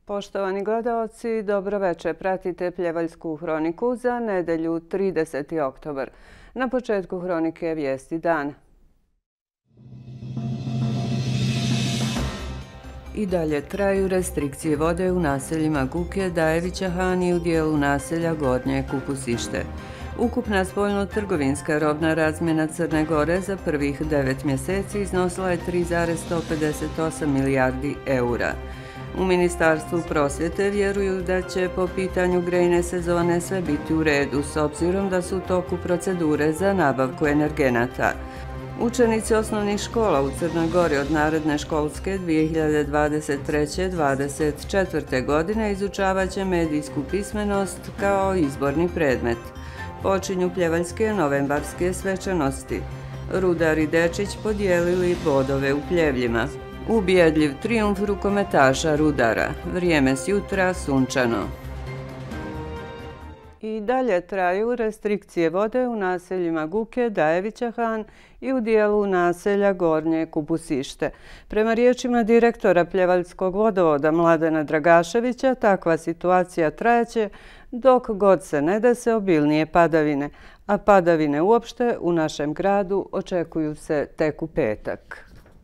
Poštovani gledaoci, dobro večer. Pratite Pljevaljsku hroniku za nedelju 30. oktobar. Na početku hronike vijesti dana. I dalje traju restrikcije vode u naseljima Guke, Dajevića Han i u dijelu naselja Gornje Kupusište. Ukupna spoljno-trgovinska robna razmjena Crne Gore za prvih 9 mjeseci iznosila je 3,158 milijardi eura. U Ministarstvu prosvjete vjeruju da će po pitanju grejne sezone sve biti u redu, s obzirom da su u toku procedure za nabavku energenata. Učenici osnovnih škola u Crnoj Gori od naredne školske 2023-2024. godine izučavat će medijsku pismenost kao izborni predmet. Počinju pljevaljske novembarske svečanosti. Rudar i Dečić podijelili bodove u Pljevljima. Ubjedljiv trijumf rukometaša Rudara. Vrijeme s jutra sunčano. I dalje traju restrikcije vode u naseljima Guke, Dajevića Han i u dijelu naselja Gornje Kupusište. Prema riječima direktora Pljevaljskog vodovoda Mladena Dragaševića, takva situacija trajaće dok god se ne dese obilnije padavine, a padavine uopšte u našem gradu očekuju se tek u petak.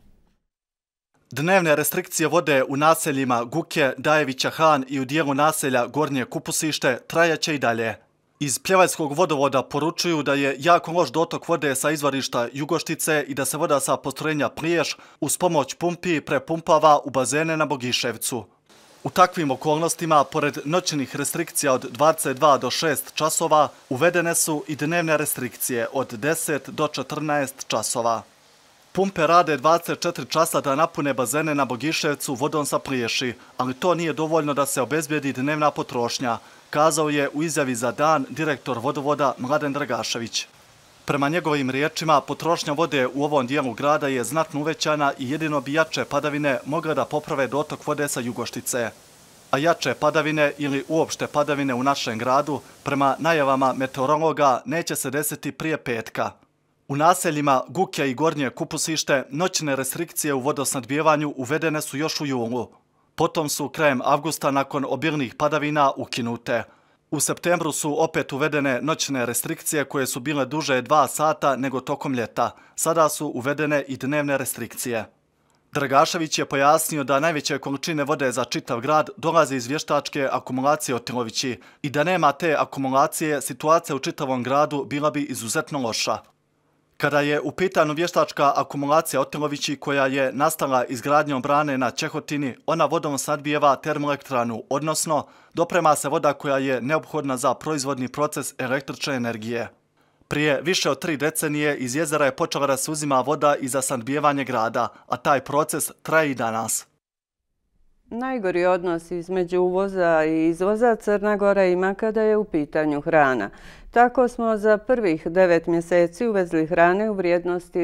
Dnevne restrikcije vode u naseljima Guke, Dajevića Han i u dijelu naselja Gornje Kupusište trajaće i dalje. Iz Pljevaljskog vodovoda poručuju da je jako loš dotok vode sa izvorišta Jugoštice i da se voda sa postrojenja Priješ uz pomoć pumpi prepumpava u bazene na Bogiševcu. U takvim okolnostima, pored noćnih restrikcija od 22 do 6 časova, uvedene su i dnevne restrikcije od 10 do 14 časova. Pumpe rade 24 časa da napune bazene na Bogiševcu vodom sa Priješi, ali to nije dovoljno da se obezbijedi dnevna potrošnja, kazao je u izjavi za dan direktor vodovoda Mladen Dragašević. Prema njegovim riječima, potrošnja vode u ovom dijelu grada je znatno uvećana i jedino bi jače padavine mogle da poprave dotok vode sa Jugoštice. A jače padavine ili uopšte padavine u našem gradu, prema najavama meteorologa, neće se desiti prije petka. U naseljima Guke i Gornje Kupusište noćne restrikcije u vodosnadbijevanju uvedene su još u julu. Potom su krajem avgusta nakon obilnih padavina ukinute. U septembru su opet uvedene noćne restrikcije koje su bile duže 2 sata nego tokom ljeta. Sada su uvedene i dnevne restrikcije. Dragašević je pojasnio da najveće količine vode za čitav grad dolaze iz vještačke akumulacije Otilovići i da nema te akumulacije, situacija u čitavom gradu bila bi izuzetno loša. Kada je u pitanju vještačka akumulacija Otilovići koja je nastala izgradnjom brane na Čehotini, ona vodom snadbijeva termoelektranu, odnosno doprema se voda koja je neophodna za proizvodni proces električne energije. Prije više od 3 decenije iz jezera je počela da se uzima voda i za snadbijevanje grada, a taj proces traje i danas. Najgori odnos između uvoza i izvoza Crna Gora ima kada je u pitanju hrana. Tako smo za prvih 9 mjeseci uvezli hrane u vrijednosti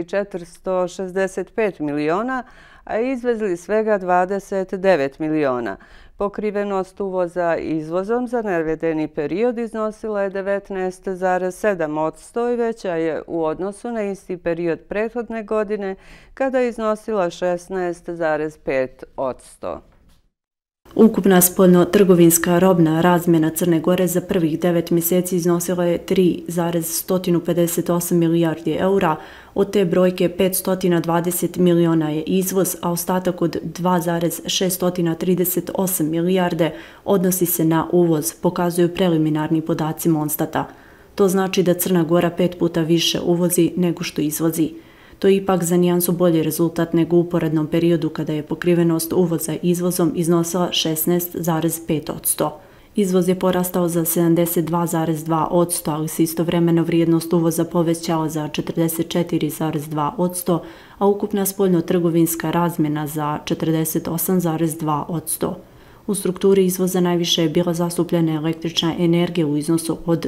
465 miliona, a izvezli svega 29 miliona. Pokrivenost uvoza izvozom za navedeni period iznosila je 19,7% i veća je u odnosu na isti period prethodne godine kada je iznosila 16,5%. Ukupna spoljno-trgovinska robna razmjena Crne Gore za prvih 9 mjeseci iznosila je 3,158 milijardi eura, od te brojke 520 miliona je izvoz, a ostatak od 2,638 milijarde odnosi se na uvoz, pokazuju preliminarni podaci Monstata. To znači da Crna Gora 5 puta više uvozi nego što izvozi. To je ipak za nijansu bolji rezultat nego u uporednom periodu kada je pokrivenost uvoza izvozom iznosila 16,5%. Izvoz je porastao za 72,2%, ali se istovremeno vrijednost uvoza povećala za 44,2%, a ukupna spoljno-trgovinska razmjena za 48,2%. U strukturi izvoza najviše je bila zastupljena električna energija u iznosu od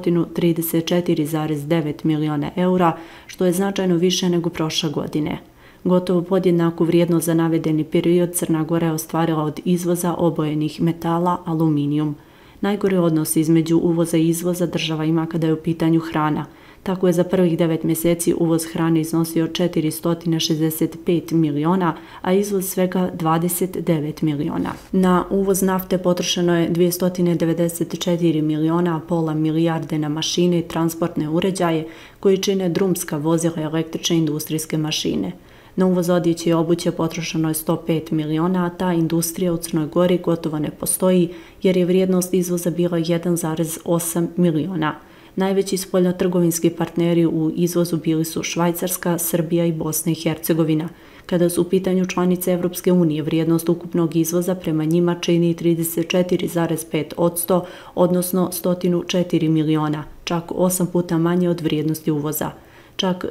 134,9 miliona eura, što je značajno više nego prošle godine. Gotovo podjednaku vrijednost za navedeni period Crna Gora je ostvarila od izvoza obojenih metala, aluminijum. Najgori odnos između uvoza i izvoza država ima kada je u pitanju hrana. Tako je za prvih 9 mjeseci uvoz hrane iznosio 465 miliona, a izvoz svega 29 miliona. Na uvoz nafte potrošeno je 294 miliona, a pola milijarde na mašine i transportne uređaje koji čine drumska vozila i električne industrijske mašine. Na uvoz odjeće i obuće potrošeno je 105 miliona, a ta industrija u Crnoj Gori gotovo ne postoji jer je vrijednost izvoza bila 1,8 miliona. Najveći spoljnotrgovinski partneri u izvozu bili su Švajcarska, Srbija i Bosna i Hercegovina. Kada su u pitanju članice Evropske unije, vrijednost ukupnog izvoza prema njima čini 34,5%, odnosno 104 miliona, čak 8 puta manje od vrijednosti uvoza. Čak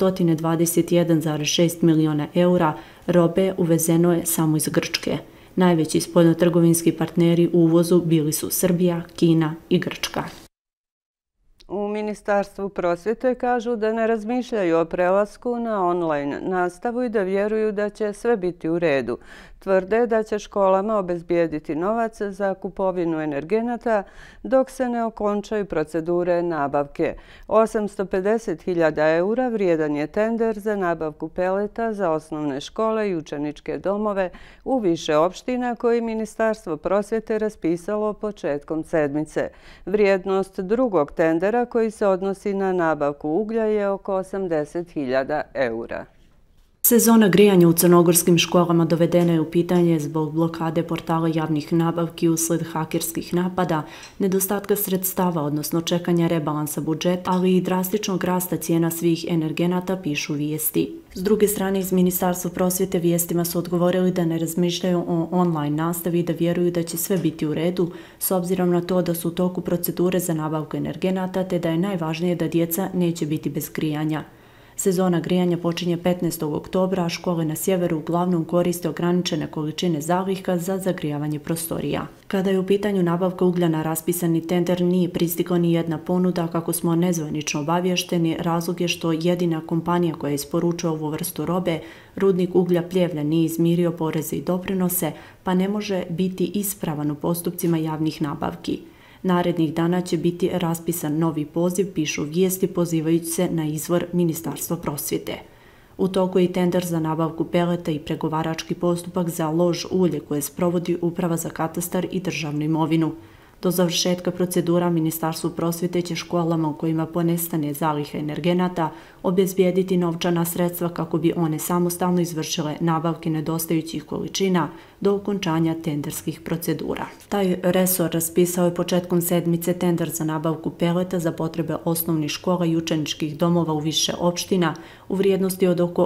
221,6 miliona eura robe uvezeno je samo iz Grčke. Najveći spoljnotrgovinski partneri u uvozu bili su Srbija, Kina i Grčka. U Ministarstvu prosvjete kažu da ne razmišljaju o prelasku na online nastavu i da vjeruju da će sve biti u redu. Tvrde da će školama obezbijediti novac za kupovinu energenata dok se ne okončaju procedure nabavke. 850.000 eura vrijedan je tender za nabavku peleta za osnovne škole i učeničke domove u više opština koji Ministarstvo prosvjete raspisalo početkom sedmice. Vrijednost drugog tendera koji se odnosi na nabavku uglja je oko 80.000 eura. Sezona grijanja u crnogorskim školama dovedena je u pitanje zbog blokade portala javnih nabavki usled hakerskih napada, nedostatka sredstava, odnosno čekanja rebalansa budžeta, ali i drastičnog rasta cijena svih energenata, pišu vijesti. S druge strane, iz Ministarstva prosvjete vijestima su odgovorili da ne razmišljaju o online nastavi i da vjeruju da će sve biti u redu, s obzirom na to da su u toku procedure za nabavku energenata, te da je najvažnije da djeca neće biti bez grijanja. Sezona grijanja počinje 15. oktobra, a škole na sjeveru uglavnom koriste ograničene količine zaliha za zagrijavanje prostorija. Kada je u pitanju nabavka uglja na raspisani tender, nije pristigla ni jedna ponuda, kako smo nezvanično obavješteni. Razlog je što jedina kompanija koja isporučuje ovu vrstu robe, rudnik uglja Pljevlja, nije izmirio poreze i doprinose, pa ne može biti ispravan u postupcima javnih nabavki. Narednih dana će biti raspisan novi poziv, pišu vijesti pozivajući se na izvor Ministarstva prosvjete. U toku je i tender za nabavku peleta i pregovarački postupak za lož ulje koje sprovodi Uprava za katastar i državnu imovinu. Do završetka procedura Ministarstvo prosvjete će školama u kojima ponestane zaliha energenata obezbijediti novčana sredstva kako bi one samostalno izvršile nabavke nedostajućih količina do okončanja tenderskih procedura. Taj resor raspisao je početkom sedmice tender za nabavku peleta za potrebe osnovnih škola i učeničkih domova u više opština u vrijednosti od oko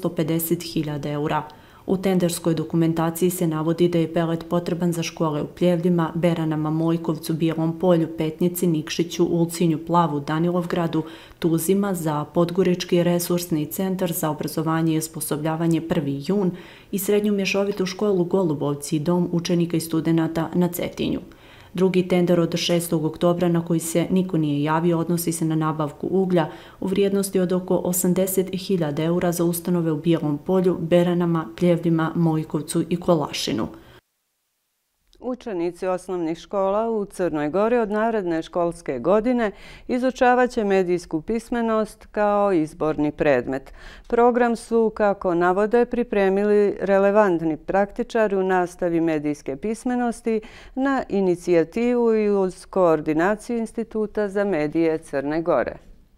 850.000 eura. U tenderskoj dokumentaciji se navodi da je pelet potreban za škole u Pljevljima, Beranama, Mojkovcu, Bijelom Polju, Petnici, Nikšiću, Ulcinju, Plavu, Danilovgradu, Tuzima, za Podgorički resursni centar za obrazovanje i osposobljavanje 1. jun i srednju mješovitu školu Golubovci i dom učenika i studenata na Cetinju. Drugi tender od 6. oktobra na koji se niko nije javio odnosi se na nabavku uglja u vrijednosti od oko 80.000 eura za ustanove u Bijelom Polju, Beranama, Pljevljima, Mojkovcu i Kolašinu. Učenici osnovnih škola u Crnoj Gori od naredne školske godine izučavat će medijsku pismenost kao izborni predmet. Program su, kako navode, pripremili relevantni praktičari u nastavi medijske pismenosti na inicijativu i uz koordinaciju Instituta za medije Crne Gore.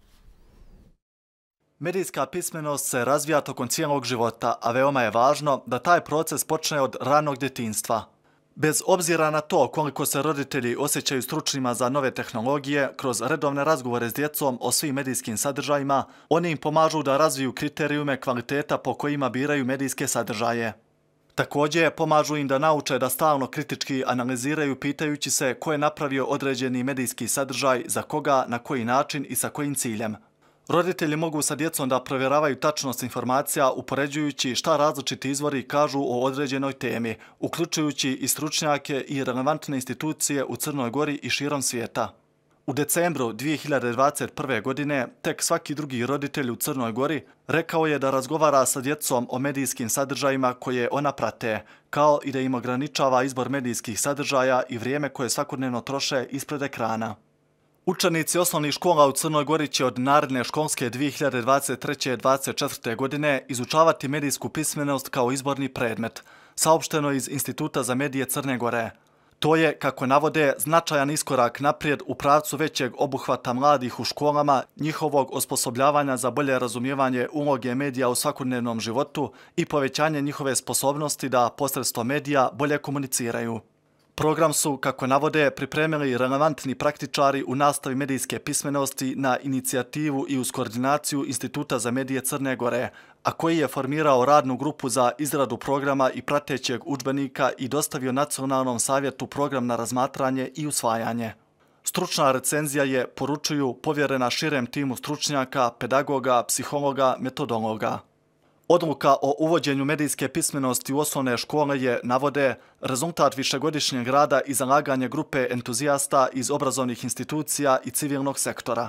Medijska pismenost se razvija tokom cijelog života, a veoma je važno da taj proces počne od ranog djetinjstva. Bez obzira na to koliko se roditelji osjećaju stručnima za nove tehnologije, kroz redovne razgovore s djecom o svim medijskim sadržajima, oni im pomažu da razviju kriterijume kvaliteta po kojima biraju medijske sadržaje. Također, pomažu im da nauče da stalno kritički analiziraju pitajući se ko je napravio određeni medijski sadržaj, za koga, na koji način i sa kojim ciljem. Roditelji mogu sa djecom da provjeravaju tačnost informacija upoređujući šta različiti izvori kažu o određenoj temi, uključujući i stručnjake i relevantne institucije u Crnoj Gori i širom svijeta. U decembru 2021. godine tek svaki drugi roditelj u Crnoj Gori rekao je da razgovara sa djecom o medijskim sadržajima koje ona prate, kao i da im ograničava izbor medijskih sadržaja i vrijeme koje svakodnevno troše ispred ekrana. Učenici osnovnih škola u Crnoj Gori će od naredne školske 2023-2024. godine izučavati medijsku pismenost kao izborni predmet, saopšteno iz Instituta za medije Crne Gore. To je, kako navode, značajan iskorak naprijed u pravcu većeg obuhvata mladih u školama, njihovog osposobljavanja za bolje razumijevanje uloge medija u svakodnevnom životu i povećanje njihove sposobnosti da posredstvom medija bolje komuniciraju. Program su, kako navode, pripremili relevantni praktičari u nastavi medijske pismenosti na inicijativu i uz koordinaciju Instituta za medije Crne Gore, a koji je formirao radnu grupu za izradu programa i pratećeg udžbenika i dostavio Nacionalnom savjetu program na razmatranje i usvajanje. Stručna recenzija je, poručuju, povjerena širem timu stručnjaka, pedagoga, psihologa, metodologa. Odluka o uvođenju medijske pismenosti u osnovne škole je, navode, rezultat višegodišnjeg rada i zalaganje grupe entuzijasta iz obrazovnih institucija i civilnog sektora.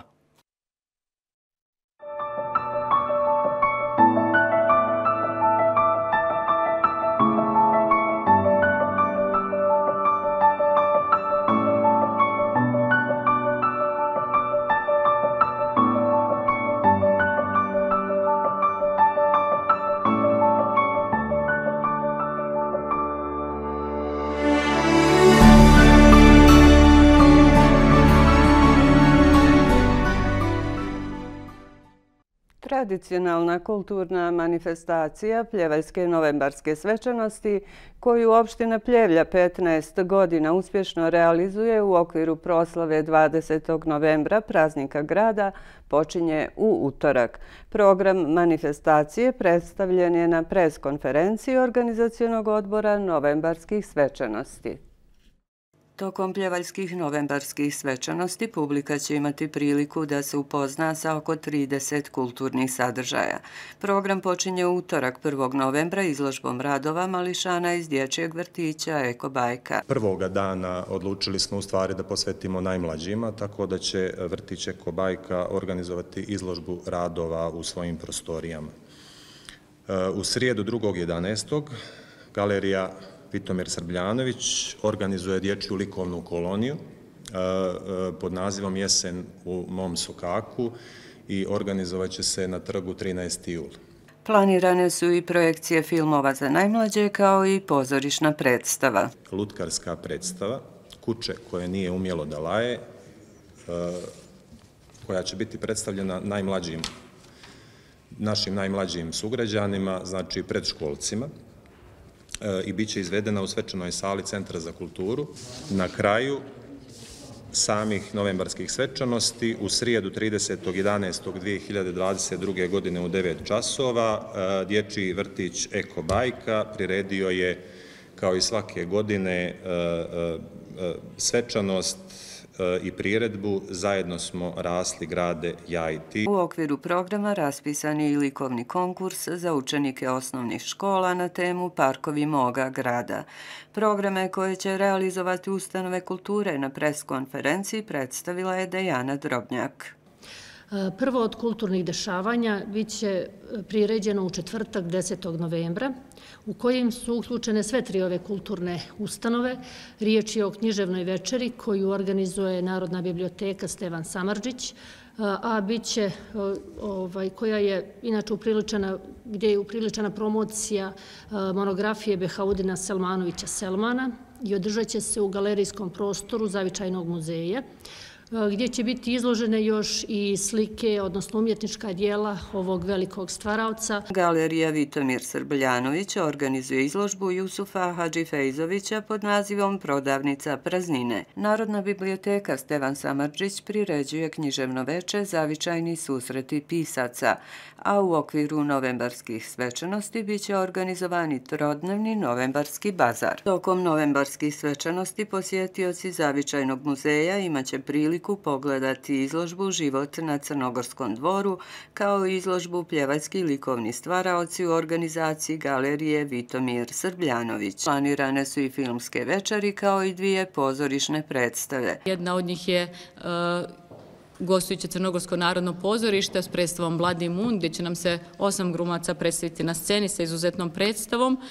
Tradicionalna kulturna manifestacija Pljevaljske novembarske svečanosti, koju opština Pljevlja 15 godina uspješno realizuje u okviru proslave 20. novembra, praznika grada, počinje u utorak. Program manifestacije predstavljen je na pres-konferenciji Organizacionog odbora novembarskih svečanosti. Tokom Pljevaljskih novembarskih svečanosti publika će imati priliku da se upozna sa oko 30 kulturnih sadržaja. Program počinje u utorak 1. novembra izložbom radova mališana iz dječjeg vrtića Eko Bajka. Prvoga dana odlučili smo u stvari da posvetimo najmlađima, tako da će vrtić Eko Bajka organizovati izložbu radova u svojim prostorijama. U srijedu 2.11. galerija Vitomir Srbljanović organizuje dječju likovnu koloniju pod nazivom Jesen u mom sokaku i organizovat će se na trgu 13. jul. Planirane su i projekcije filmova za najmlađe kao i pozorišna predstava. Lutkarska predstava, Kuće koje nije umjelo da laje, koja će biti predstavljena našim najmlađim sugrađanima, znači predškolcima, i bit će izvedena u svečanoj sali Centra za kulturu. Na kraju samih novembarskih svečanosti u srijedu 30.11.2022. godine u 9 časova dječji vrtić Eko Bajka priredio je, kao i svake godine, svečanost i priredbu Zajedno smo rasli, grade, ja i ti. U okviru programa raspisan je i likovni konkurs za učenike osnovnih škola na temu Parkovi moga grada. Programe koje će realizovati ustanove kulture na pres-konferenciji predstavila je Dejana Drobnjak. Prvo od kulturnih dešavanja biće priređeno u četvrtak 10. novembra, u kojim su uključene sve tri ove kulturne ustanove. Riječ je o književnoj večeri koju organizuje Narodna biblioteka Stevan Samardžić, a biće koja je inače upriličena, gdje je upriličena promocija monografije Behaudina Selmanovića Selmana i održat će se u galerijskom prostoru Zavičajnog muzeja, gdje će biti izložene još i slike, odnosno umjetnička dijela ovog velikog stvaraoca. Galerija Vitomir Srbljanović organizuje izložbu Jusufa Hadžifejzovića pod nazivom Prodavnica praznine. Narodna biblioteka Stevan Samardžić priređuje književno veče Zavičajni susreti pisaca, a u okviru novembarskih svečanosti biće organizovani trodnevni novembarski bazar. Tokom novembarskih svečanosti posjetioci Zavičajnog muzeja imaće priliku pogledati izložbu Život na Crnogorskom dvoru, kao i izložbu Pljevaljski likovni stvaraoci u organizaciji Galerije Vitomir Srbljanović. Planirane su i filmske večeri kao i 2 pozorišne predstave. Jedna od njih je gostujuće Crnogorsko narodno pozorište s predstavom Bloody Moon, gdje će nam se 8 glumaca predstaviti na sceni sa izuzetnom predstavom.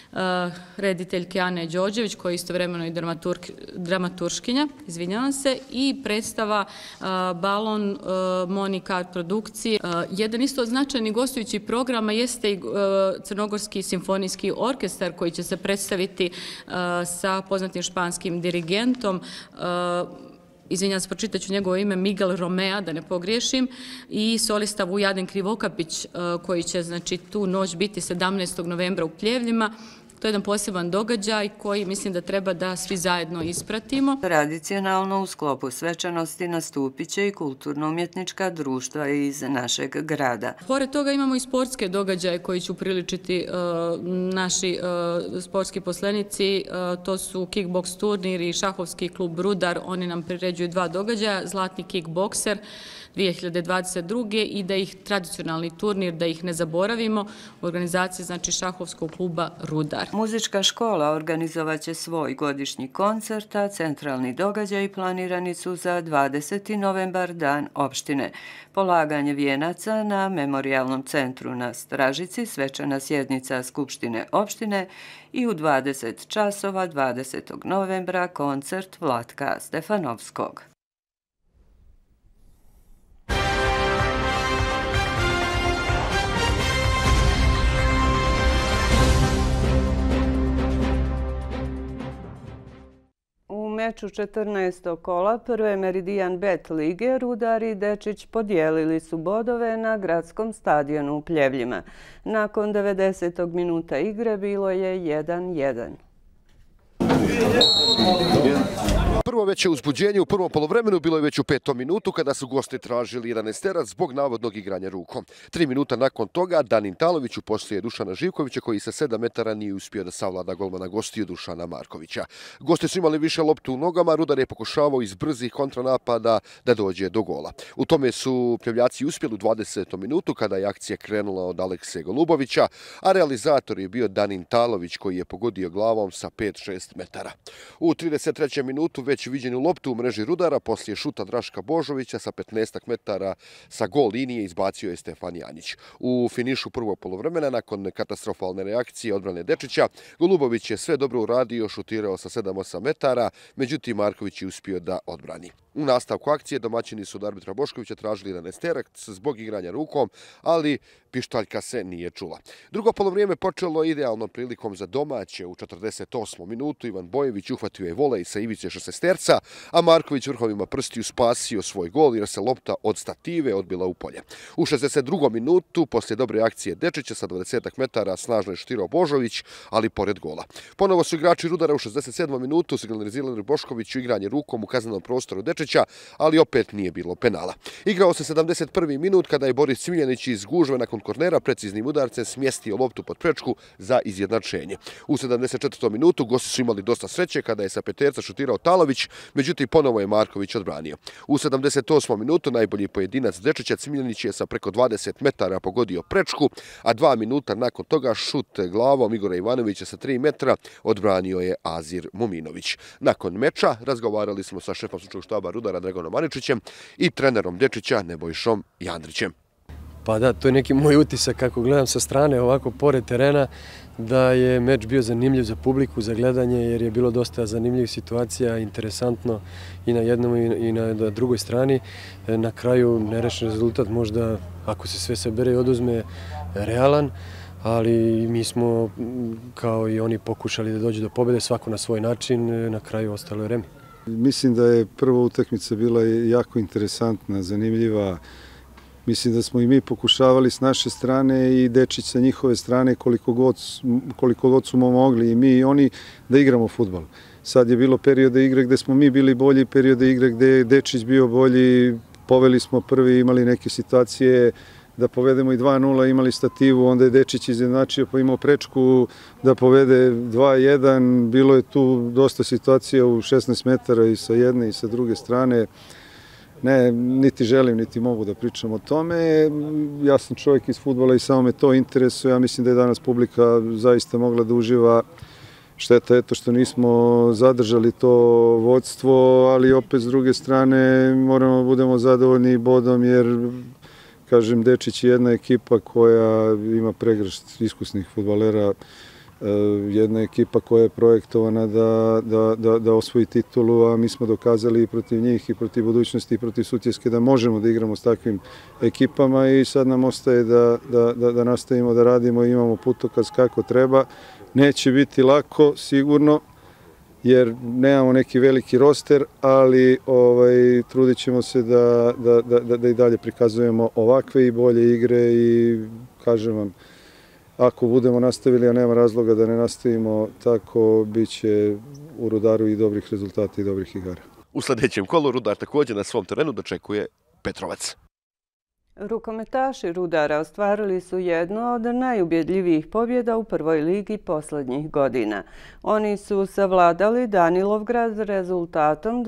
rediteljke Ane Đorđević, koja je istovremeno i dramaturškinja, izvinjavam se, i predstava Balon Monika Art produkcije. Jedan isto od značajnih gostujućih programa jeste i Crnogorski simfonijski orkestar koji će se predstaviti sa poznatim španskim dirigentom, izvinjam se, pročitat ću njegovo ime, Miguel Romea, da ne pogriješim, i solista Vujaden Krivokapić, koji će, znači, tu noć biti 17. novembra u Pljevljima. To je jedan poseban događaj koji mislim da treba da svi zajedno ispratimo. Tradicionalno u sklopu svečanosti nastupit će i kulturno-umjetnička društva iz našeg grada. Pored toga imamo i sportske događaje koji će upriličiti naši sportski poslenici. To su kickboks turnir i šahovski klub Rudar. Oni nam priređuju dva događaja, Zlatni kickbokser 2022. i da ih tradicionalni turnir, da ih ne zaboravimo, u organizaciji, znači, šahovskog kluba Rudar. Muzička škola organizovat će svoj godišnji koncert, a centralni događaj planirani su za 20. novembar, dan opštine. Polaganje vijenaca na Memorijalnom centru na Stražici, svečana sjednica Skupštine opštine i u 20 časova 20. novembra koncert Vlatka Stefanovskog. U meču 14. kola prve Meridijan Bet lige Rudar i Dečić podijelili su bodove na gradskom stadionu u Pljevljima. Nakon 90. minuta igre bilo je 1:1. Prvo veće uzbuđenje u prvom polovremenu bilo je već u 5. minutu kada su gosti tražili 11 zbog navodnog igranja rukom. 3 minuta nakon toga Danin Talović uposlije Dušana Živkovića koji sa 7 metara nije uspio da savlada golmana gostiju Dušana Markovića. Gosti su imali više loptu u nogama, Rudar je pokušavao iz brzih kontranapada da dođe do gola. U tome su Pljevljaci uspjeli u 20. minutu kada je akcija krenula od Alekse Golubovića, a realizator je bio Danin Talović koji je pogodio glavom sa 5-6 metara. U 33. minutu već viđenu loptu u mreži Rudara poslije šuta Draška Božovića sa 15 metara sa gol linije izbacio je Stefan Janjić. U finišu prvog polovremena, nakon katastrofalne reakcije odbrane Dečića, Golubović je sve dobro uradio, šutirao sa 7-8 metara, međutim Marković je uspio da odbrani. U nastavku akcije domaćini su od arbitra Boškovića tražili 11 zbog igranja rukom, ali pištaljka se nije čula. Drugo polovrijeme počelo idealnom prilikom za domaće. U 48. minutu Ivan Bojević uhvatio je volej sa ivice 16-terca, a Marković vrhovima prstiju spasio svoj gol jer se lopta od stative odbila u polje. U 62. minutu, poslije dobre akcije Dečića sa 20 metara, snažno je šutirao Božović, ali pored gola. Ponovo su igrači Rudara u 67. minutu signalizirali Boškoviću igranje rukom u kaznenom prostoru Dečića, ali opet nije bilo penala. Igrao se 71. minut kada je Boris Cmiljanić iz gužve nakon kornera preciznim udarcem smjestio loptu pod prečku za izjednačenje. U 74. minutu gosti su imali dosta sreće kada je sa peterca šutirao Talović, međutim ponovo je Marković odbranio. U 78. minutu najbolji pojedinac Dečića Cmiljanić je sa preko 20 metara pogodio prečku, a 2 minuta nakon toga šut glavom Igora Ivanovića sa 3 metra odbranio je Azir Muminović. Nakon meča razgovarali smo sa šefom stručnog štaba Rudara Dragonom Maničićem i trenerom Dečića Nebojšom Jandrićem. Pa da, to je neki moj utisak kako gledam sa strane, ovako pored terena, da je meč bio zanimljiv za publiku, za gledanje, jer je bilo dosta zanimljivih situacija, interesantno i na jednom i na drugoj strani. Na kraju nerešen rezultat možda, ako se sve sabere i oduzme, realan, ali mi smo, kao i oni, pokušali da dođu do pobjede, svako na svoj način, na kraju ostalo je remi. Mislim da je prva utakmica bila jako interesantna, zanimljiva. Mislim da smo i mi pokušavali s naše strane i Dečić sa njihove strane koliko god smo mogli i mi i oni da igramo fudbal. Sad je bilo perioda igre gde smo mi bili bolji, perioda igre gde je Dečić bio bolji, poveli smo prvi, imali neke situacije da povedemo i 2:0, imali stativu, onda je Dečić izjednačio pa imao prečku da povede 2:1, bilo je tu dosta situacija u 16 metara i sa jedne i sa druge strane. Ne, niti želim, niti mogu da pričam o tome. Ja sam čovjek iz fudbala i samo me to interesuje. Ja mislim da je danas publika zaista mogla da uživa. Šteta je to što nismo zadržali to vodstvo, ali opet s druge strane moramo da budemo zadovoljni bodom jer, kažem, Dečić je jedna ekipa koja ima pregršt iskusnih fudbalera jedna ekipa koja je projektovana da osvoji titulu, a mi smo dokazali i protiv njih i protiv budućnosti i protiv Sutjeske da možemo da igramo s takvim ekipama i sad nam ostaje da nastavimo da radimo i imamo putokaz kako treba. Neće biti lako, sigurno, jer nemamo neki veliki roster, ali trudit ćemo se da i dalje prikazujemo ovakve i bolje igre i kažem vam, ako budemo nastavili, a nema razloga da ne nastavimo tako, bit će u Rudaru i dobrih rezultata i dobrih igara. U sljedećem kolu Rudar također na svom terenu dočekuje Petrovac. Rukometaši Rudara ostvarili su jednu od najubjedljivijih pobjeda u prvoj ligi posljednjih godina. Oni su savladali Danilovgrad rezultatom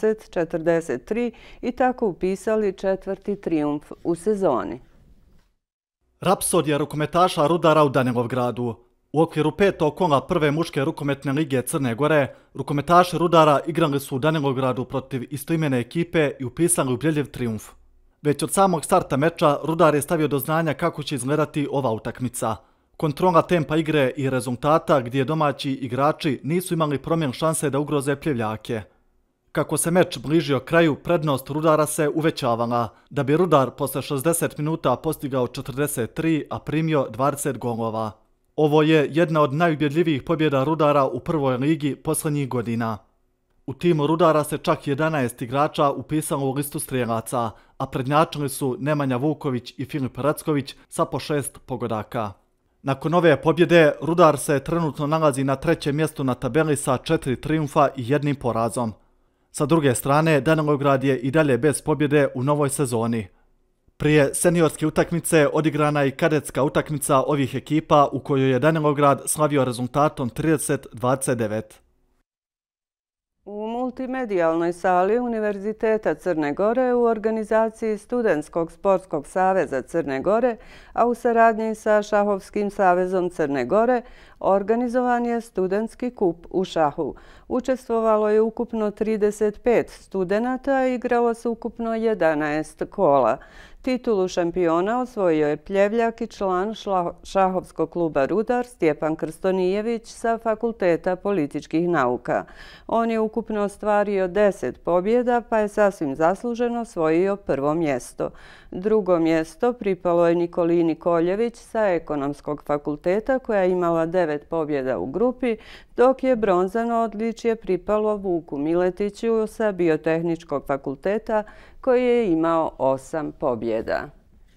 20-43 i tako upisali 4. trijumf u sezoni. Rapsodija rukometaša Rudara u Danilovgradu. U okviru 5. kola prve muške rukometne lige Crne Gore, rukometaši Rudara igrali su u Danilovgradu protiv istoimene ekipe i upisali ubjedljiv trijumf. Već od samog starta meča Rudar je stavio do znanja kako će izgledati ova utakmica. Kontrola tempa igre i rezultata gdje domaći igrači nisu imali promjen šanse da ugroze Pljevljake. Kako se meč bližio kraju, prednost Rudara se uvećavala, da bi Rudar posle 60 minuta postigao 43, a primio 20 golova. Ovo je jedna od najubjedljivijih pobjeda Rudara u prvoj ligi posljednjih godina. U timu Rudara se čak 11 igrača upisalo u listu strijelaca, a prednjačili su Nemanja Vuković i Filip Racković sa po 6 pogodaka. Nakon ove pobjede, Rudar se trenutno nalazi na 3. mjestu na tabeli sa 4 trijumfa i 1 porazom. Sa druge strane, Danilovgrad je i dalje bez pobjede u novoj sezoni. Prije seniorske utakmice odigrana je i kadetska utakmica ovih ekipa u kojoj je Danilovgrad slavio rezultatom 30-29. U multimedijalnoj sali Univerziteta Crne Gore u organizaciji Studentskog sportskog saveza Crne Gore, a u saradnji sa Šahovskim savezom Crne Gore, organizovan je studentski kup u šahu. Učestvovalo je ukupno 35 studenata i igralo se ukupno 11 kola. Titulu šampiona osvojio je Pljevljak i član šahovskog kluba Rudar Stjepan Krstonijević sa Fakulteta političkih nauka. On je ukupno ostvario 10 pobjeda pa je sasvim zasluženo osvojio prvo mjesto. Drugo mjesto pripalo je Nikolini Koljević sa Ekonomskog fakulteta koja je imala 9 pobjeda u grupi, dok je bronzano odličje pripalo Vuku Miletiću sa Biotehničkog fakulteta koji je imao 8 pobjeda.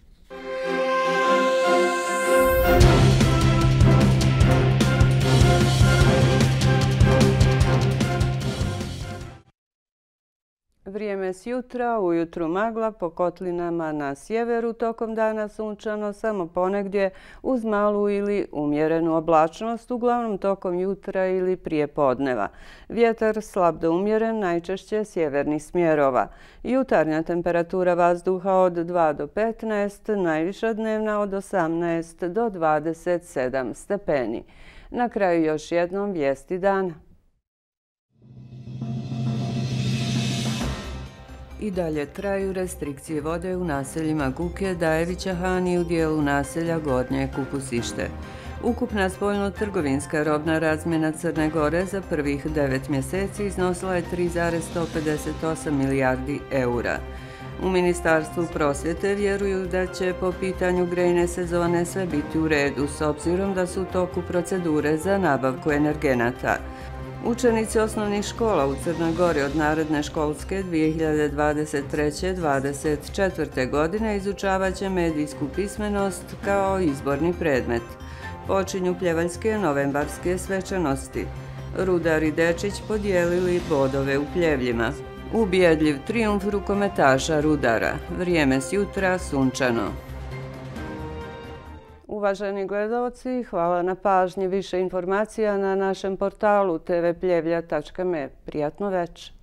Vrijeme s jutra, ujutru magla, po kotlinama na sjeveru, tokom dana sunčano, samo ponegdje uz malu ili umjerenu oblačnost, uglavnom tokom jutra ili prije podneva. Vjetar slab do umjeren, najčešće sjevernih smjerova. Jutarnja temperatura vazduha od 2 do 15, najviša dnevna od 18 do 27 stepeni. Na kraju još jednom vijesti dana. I dalje traju restrikcije vode u naseljima Guke, Dajevića Han i u dijelu naselja Gornje Kupusište. Ukupna spoljno-trgovinska robna razmjena Crne Gore za prvih 9 mjeseci iznosila je 3,158 milijardi eura. U Ministarstvu prosvjete vjeruju da će po pitanju grejne sezone sve biti u redu, s obzirom da su u toku procedure za nabavku energenata. Učenici osnovnih škola u Crnoj Gori od naredne školske 2023-2024. godine izučavat će medijsku pismenost kao izborni predmet. Počinju pljevaljske novembarske svečanosti. Rudar i Dečić podijelili bodove u Pljevljima. Ubjedljiv trijumf rukometaša Rudara. Vrijeme s jutra sunčano. Uvaženi gledalci, hvala na pažnji. Više informacija na našem portalu tvpljevlja.me. Prijatno večer.